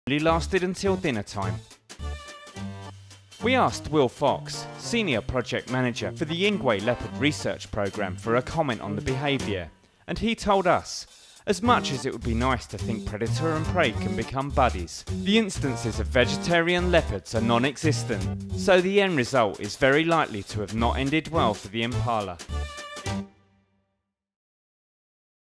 only lasted until dinner time. We asked Will Fox, Senior Project Manager for the Ingwe Leopard Research Programme, for a comment on the behaviour, and he told us, as much as it would be nice to think predator and prey can become buddies, the instances of vegetarian leopards are non-existent, so the end result is very likely to have not ended well for the impala.